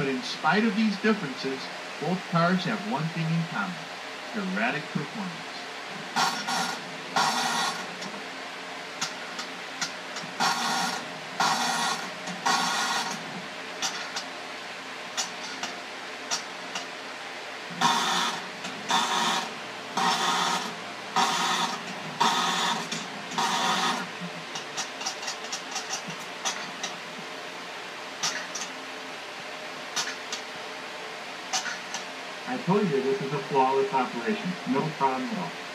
But in spite of these differences, both cars have one thing in common: erratic performance. I told you this is a flawless operation. No problem at all.